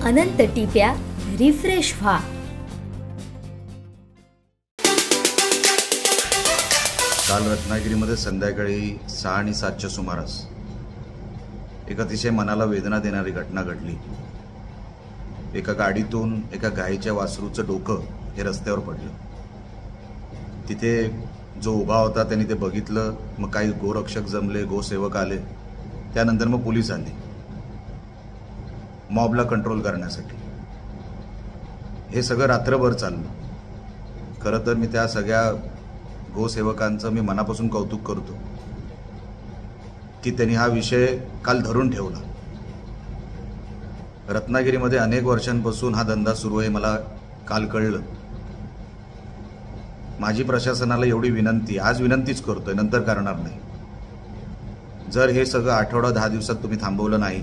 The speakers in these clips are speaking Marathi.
अनंत टिप्या रिफ्रेश व्हा। काल रत्नागिरीमध्ये संध्याकाळी 6 आणि 7च्या सुमारास एक अतिशय मनाला वेदना देणारी घटना घडली। एका गाडीतून एका गायीच्या वासरूचं डोकं हे रस्त्यावर पडलं। तिथे जो उभा होता त्याने ते बघितलं। मग काही गोरक्षक जमले, गोसेवक आले, त्यानंतर मग पोलीस आले मॉबला कंट्रोल करण्यासाठी। हे सगळं रात्रभर चाललं। खरं तर मी त्या सगळ्या गोसेवकांचं मी मनापासून कौतुक करतो की त्यांनी हा विषय काल धरून ठेवला। रत्नागिरीमध्ये अनेक वर्षांपासून हा धंदा सुरू आहे, मला काल कळलं। माझी प्रशासनाला एवढी विनंती, आज विनंतीच करतोय, नंतर करणार नाही। जर हे सगळं आठवडा 10 दिवसात तुम्ही थांबवलं नाही,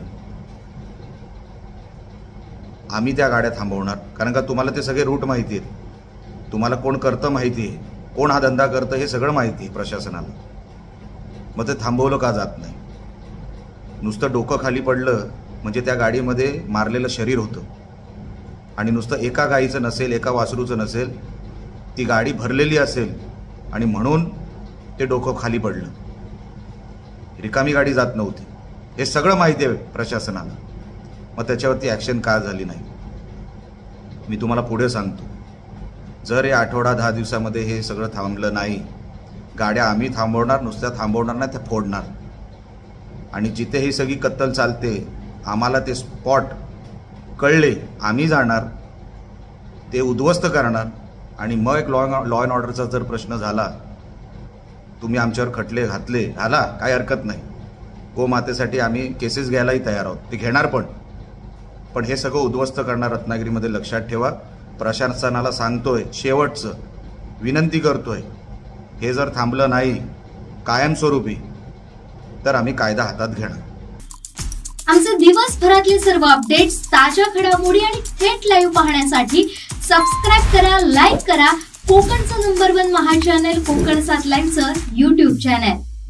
आम्ही त्या गाड्या थांबवणार। कारण का तुम्हाला ते सगळे रूट माहिती आहेत, तुम्हाला कोण करतं माहिती आहे, कोण हा धंदा करतं हे सगळं माहिती आहे प्रशासनाला। मग ते थांबवलं का जात नाही? नुसतं डोकं खाली पडलं म्हणजे त्या गाडीमध्ये मारलेलं शरीर होतं आणि नुसतं एका गायीचं नसेल, एका वासरूचं नसेल, ती गाडी भरलेली असेल आणि म्हणून ते डोकं खाली पडलं। रिकामी गाडी जात नव्हती, हे सगळं माहिती आहे प्रशासनाला। मग त्याच्यावरती ॲक्शन का झाली नाही? मी तुम्हाला पुढे सांगतो। जर हे आठवडा 10 दिवसामध्ये हे सगळं थांबलं नाही, गाड्या आम्ही थांबवणार, नुसत्या थांबवणार नाही, त्या फोडणार। आणि जिथे ही सगळी कत्तल चालते, आम्हाला ते स्पॉट कळले, आम्ही जाणार, ते उद्ध्वस्त करणार। आणि मग एक लॉ अँड ऑर्डरचा जर प्रश्न झाला, तुम्ही आमच्यावर खटले घातले, झाला काही हरकत नाही। गोमातेसाठी आम्ही केसेस घ्यायलाही तयार आहोत, ते घेणार पण हे सगळं उद्ध्वस्त करणार रत्नागिरीमध्ये लक्षात ठेवा। प्रशासनाला सांगतोय, शेवटचं विनंती करतोय, हे जर थांबलं नाही कायमस्वरूपी तर आम्ही कायदा हातात घेणार। आमचे दिवसभरातले सर्व अपडेट्स, ताज्या घडामोडी आणि थेट लाईव्ह पाहण्यासाठी सबस्क्राइब करा, लाईक करा कोकणचं नंबर 1 महा चॅनल कोकण 7 लाईव्हचं YouTube चॅनल।